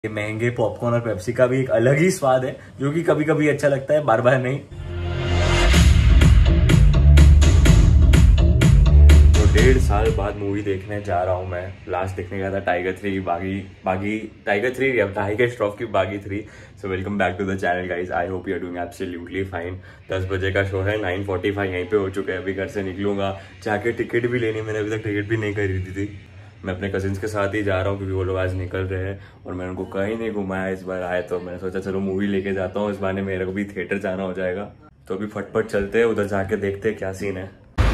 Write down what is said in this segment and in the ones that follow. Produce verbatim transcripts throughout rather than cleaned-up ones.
ये महंगे पॉपकॉर्न और पेप्सी का भी एक अलग ही स्वाद है जो कि कभी कभी अच्छा लगता है, बार बार नहीं। तो डेढ़ साल बाद मूवी देखने जा रहा हूँ मैं। लास्ट देखने गया था टाइगर थ्री बागी बागी टाइगर थ्री टाइगर श्रॉफ की Baaghi three. So welcome back to the channel guys, I hope you are doing absolutely fine. दस बजे का शो है, नाइन फोर्टी फाइव यहीं पे हो चुका है। अभी घर से निकलूंगा, जाके टिकट भी लेनी, मैंने अभी तक टिकट भी नहीं खरीदी थी। मैं अपने कजिन्स के साथ ही जा रहा हूँ क्योंकि वो लोग आज निकल रहे हैं और मैंने उनको कहीं नहीं घुमाया इस बार आए, तो मैंने सोचा चलो मूवी लेके जाता हूँ, इस बहाने मेरे को भी थिएटर जाना हो जाएगा। तो अभी फटफट चलते हैं, उधर जाके देखते हैं क्या सीन है।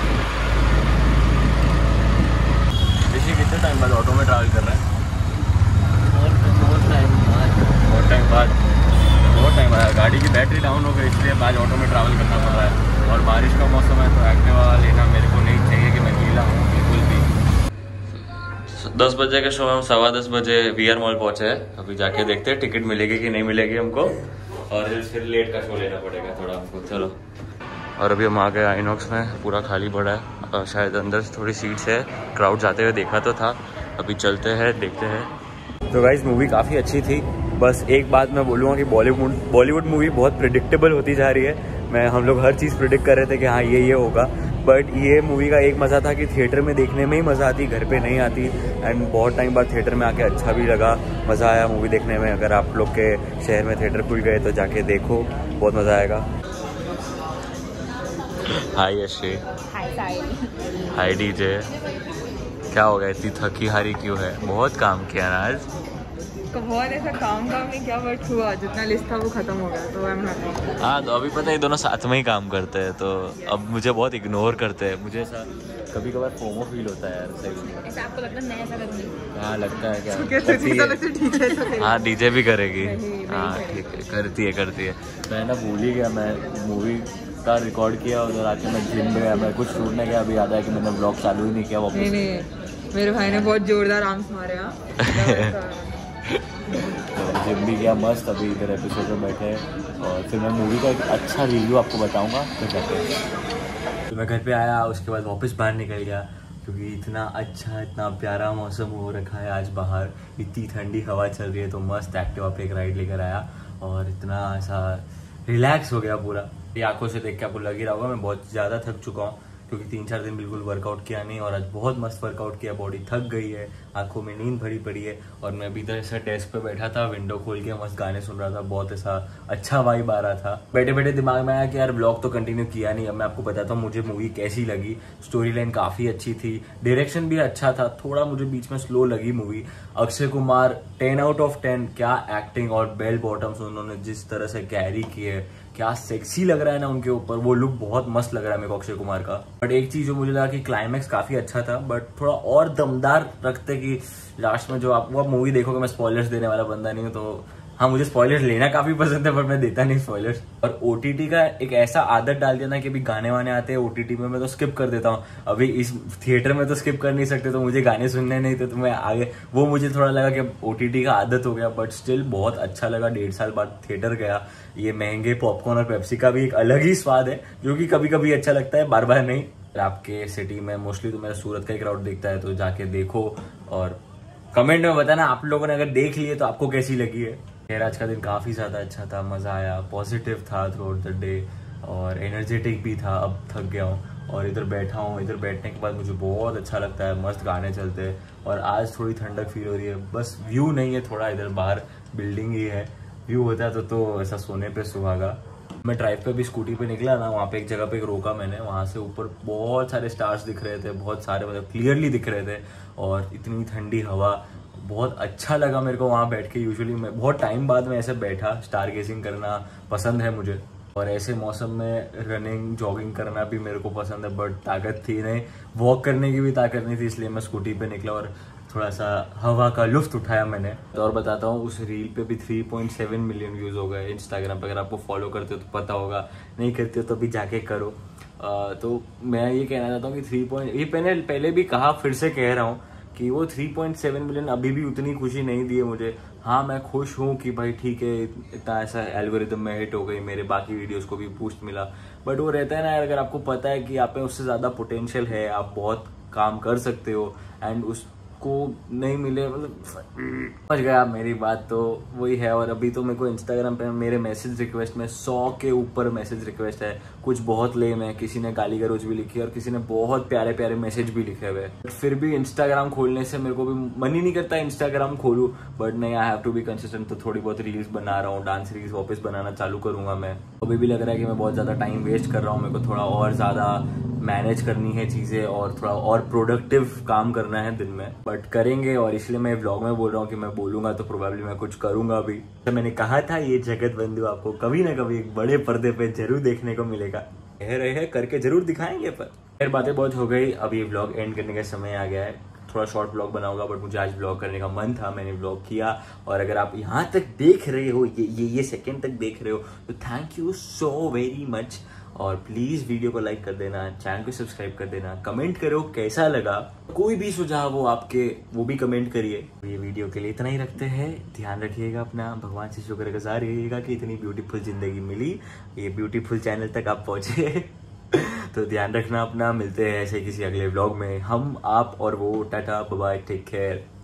देखिए कितने टाइम बाद ऑटो में ट्रैवल कर रहे हैं। बहुत टाइम बाद बहुत टाइम बाद बहुत टाइम आया। गाड़ी की बैटरी डाउन हो गई, इसलिए आज ऑटो में ट्रैवल करना पड़ रहा है और बारिश का मौसम है, तो एक्टिवा लेना मेरे को नहीं चाहिए कि मैं गीला हूँ बिल्कुल भी। दस बजे के शो में हम सवा दस बजे वी आर मॉल पहुंचे हैं। अभी जाके देखते हैं टिकट मिलेगी कि नहीं मिलेगी हमको, और फिर लेट का शो लेना पड़ेगा थोड़ा हमको। चलो, और अभी हम आ गए आइनॉक्स में, पूरा खाली पड़ा है, शायद अंदर थोड़ी सीट्स है। क्राउड जाते हुए देखा तो था, अभी चलते हैं देखते हैं। तो गाइस मूवी काफ़ी अच्छी थी। बस एक बात मैं बोलूँगा कि बॉलीवुड बॉलीवुड मूवी बहुत प्रिडिक्टेबल होती जा रही है। मैं हम लोग हर चीज़ प्रिडिक्ट कर रहे थे कि हाँ ये ये होगा, बट ये मूवी का एक मज़ा था कि थिएटर में देखने में ही मज़ा आती, घर पे नहीं आती। एंड बहुत टाइम बाद थिएटर में आके अच्छा भी लगा, मज़ा आया मूवी देखने में। अगर आप लोग के शहर में थिएटर खुल गए तो जाके देखो, बहुत मज़ा आएगा। Hi Yashi, hi DJ. क्या हो गया, इतनी थकी हारी क्यों है? बहुत काम किया ना आज। तो बहुत ऐसा काम काम नहीं किया, बट हुआ जितना लिस्ट था वो खत्म हो गया, तो आई एम हैप्पी। हाँ, तो अभी पता है दोनों साथ में ही काम करते हैं, तो अब मुझे बहुत इग्नोर करते हैं। मुझे ऐसा कभी कभार फोमो फील होता है यार। सही ऐसा आपको लगता है नया सा करनी? हाँ लगता है क्या? है हाँ डीजे भी करेगी। हाँ ठीक है, करती है करती है। मैं ना भूल ही गया, मैं मूवी का रिकॉर्ड किया, उधर आके मैं जिम में गया, मैं कुछ शूट नहीं किया। अभी याद है कि मैंने ब्लॉग चालू ही नहीं किया वापस। नहीं नहीं, मेरे भाई ने बहुत जोरदार आर्म्स मारे। जिम भी गया मस्त। अभी इधर एपिसोड में बैठे और फिर मैं मूवी का एक अच्छा रिव्यू आपको बताऊंगा फिर जाके। तो मैं घर पे आया, उसके बाद वापस बाहर निकल गया क्योंकि इतना अच्छा इतना प्यारा मौसम हो रखा है आज बाहर, इतनी ठंडी हवा चल रही है, तो मस्त एक्टिवा पे एक राइड लेकर आया और इतना ऐसा रिलैक्स हो गया पूरा। ये आंखों से देख के आपको लग ही रहा होगा मैं बहुत ज़्यादा थक चुका हूँ क्योंकि तीन चार दिन बिल्कुल वर्कआउट किया नहीं, और आज बहुत मस्त वर्कआउट किया। बॉडी थक गई है, आंखों में नींद भरी पड़ी है, और मैं भी इधर ऐसा डेस्क पे बैठा था, विंडो खोल के मस्त गाने सुन रहा था। बहुत ऐसा अच्छा वाइब आ रहा था। बैठे बैठे दिमाग में आया कि यार ब्लॉग तो कंटिन्यू किया नहीं। अब मैं आपको बताता हूँ मुझे मूवी कैसी लगी। स्टोरी लाइन काफ़ी अच्छी थी, डायरेक्शन भी अच्छा था, थोड़ा मुझे बीच में स्लो लगी movie. Akshay Kumar ten out of ten, क्या एक्टिंग, और बेल बॉटम्स उन्होंने जिस तरह से कैरी किए, क्या सेक्सी लग रहा है ना उनके ऊपर, वो लुक बहुत मस्त लग रहा है मेरे को अक्षय कुमार का। बट एक चीज जो मुझे लगा कि क्लाइमैक्स काफी अच्छा था, बट थोड़ा और दमदार रखते कि लास्ट में जो आप वो मूवी देखोगे, मैं स्पॉयलर्स देने वाला बंदा नहीं हूँ, तो हाँ मुझे स्पॉयलर्स लेना काफी पसंद है पर मैं देता नहीं स्पॉयलर्स। और ओटीटी का एक ऐसा आदत डाल दिया ना कि अभी गाने वाने आते हैं ओटीटी में, मैं तो स्किप कर देता हूँ। अभी इस थिएटर में तो स्किप कर नहीं सकते, तो मुझे गाने सुनने नहीं थे, तो मैं आगे वो मुझे थोड़ा लगा कि ओटीटी का आदत हो गया। बट स्टिल बहुत अच्छा लगा, डेढ़ साल बाद थिएटर गया। ये महंगे पॉपकॉर्न और पेप्सी का भी एक अलग ही स्वाद है जो कि कभी कभी अच्छा लगता है, बार बार नहीं। आपके सिटी में मोस्टली तो मेरा सूरत का ही क्राउड दिखता है, तो जाके देखो और कमेंट में बताना आप लोगों ने अगर देख लिए तो आपको कैसी लगी है। खैर आज का दिन काफ़ी ज़्यादा अच्छा था, मज़ा आया, पॉजिटिव था थ्रू आउट द डे और एनर्जेटिक भी था। अब थक गया हूँ और इधर बैठा हूँ, इधर बैठने के बाद मुझे बहुत अच्छा लगता है, मस्त गाने चलते हैं और आज थोड़ी ठंडक फील हो रही है। बस व्यू नहीं है, थोड़ा इधर बाहर बिल्डिंग ही है, व्यू होता तो तो ऐसा सोने पे सुहागा। मैं ड्राइव पे भी स्कूटी पे निकला ना, वहाँ पे एक जगह पे एक रोका मैंने, वहाँ से ऊपर बहुत सारे स्टार्स दिख रहे थे, बहुत सारे मतलब क्लियरली दिख रहे थे, और इतनी ठंडी हवा, बहुत अच्छा लगा मेरे को वहाँ बैठ के। यूजुअली मैं बहुत टाइम बाद में ऐसे बैठा, स्टार गेजिंग करना पसंद है मुझे, और ऐसे मौसम में रनिंग जॉगिंग करना भी मेरे को पसंद है, बट ताकत थी नहीं, वॉक करने की भी ताकत नहीं थी, इसलिए मैं स्कूटी पे निकला और थोड़ा सा हवा का लुफ्त उठाया मैंने। तो और बताता हूँ, उस रील पे भी three point seven million views हो गए। इंस्टाग्राम पे अगर आपको फॉलो करते हो तो पता होगा, नहीं करते हो तो भी जाके करो। आ, तो मैं ये कहना चाहता हूँ कि थ्री पॉइंट ये मैंने पहले भी कहा, फिर से कह रहा हूँ कि वो थ्री पॉइंट सेवन मिलियन अभी भी उतनी खुशी नहीं दी है मुझे। हाँ मैं खुश हूँ कि भाई ठीक है, इतना ऐसा एल्गोरिदम में हिट हो गई, मेरे बाकी वीडियोस को भी बूस्ट मिला। बट वो रहता है ना, अगर आपको पता है कि आप में उससे ज़्यादा पोटेंशियल है, आप बहुत काम कर सकते हो, एंड उस आपको नहीं मिले, मतलब समझ गया मेरी बात, तो वही है। और अभी तो मेरे को इंस्टाग्राम पे मेरे मैसेज रिक्वेस्ट में सौ के ऊपर मैसेज रिक्वेस्ट है, कुछ बहुत लेम है, किसी ने गाली गलौज भी लिखी है और किसी ने बहुत प्यारे प्यारे मैसेज भी लिखे हुए। बट फिर भी इंस्टाग्राम खोलने से मेरे को भी मन ही नहीं करता इंस्टाग्राम खोलूँ, बट नहीं, I have to be consistent. तो थोड़ी बहुत रील्स बना रहा हूँ, डांस रील्स वापस बनाना चालू करूंगा मैं। अभी भी लग रहा है कि मैं बहुत ज़्यादा टाइम वेस्ट कर रहा हूँ, मेरे को थोड़ा और ज़्यादा मैनेज करनी है चीज़ें और थोड़ा और प्रोडक्टिव काम करना है दिन में, बट करेंगे। और इसलिए मैं व्लॉग में बोल रहा हूँ कि मैं बोलूँगा तो प्रोबेबली मैं कुछ करूँगा भी। तो मैंने कहा था ये जगत बंधु आपको कभी ना कभी एक बड़े पर्दे पे जरूर देखने को मिलेगा, कह रहे हैं करके जरूर दिखाएंगे। पर फिर बातें बहुत हो गई, अभी व्लॉग एंड करने का समय आ गया है। थोड़ा शॉर्ट ब्लॉग बनाऊंगा, बट मुझे आज ब्लॉग करने का मन था, मैंने ब्लॉग किया। और अगर आप यहाँ तक देख रहे हो, ये ये ये सेकंड तक देख रहे हो, तो thank you so very much. और प्लीज़ वीडियो को लाइक कर देना, चैनल को सब्सक्राइब कर देना, कमेंट करो कैसा लगा, कोई भी सुझाव हो आपके वो भी कमेंट करिए। ये वीडियो के लिए इतना ही रखते हैं, ध्यान रखिएगा अपना, भगवान से शुक्रगुजार रहिएगा कि इतनी ब्यूटीफुल जिंदगी मिली, ये ब्यूटीफुल चैनल तक आप पहुँचे। तो ध्यान रखना अपना, मिलते हैं ऐसे किसी अगले व्लॉग में, हम आप और वो। Tata bye bye, take care.